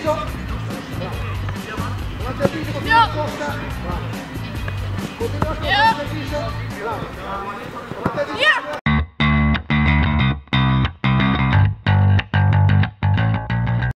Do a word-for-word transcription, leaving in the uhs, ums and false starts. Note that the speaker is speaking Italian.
viso. Davanti al viso, continua a scosta. Continua a scosta davanti al viso. Bravo. Davanti al viso.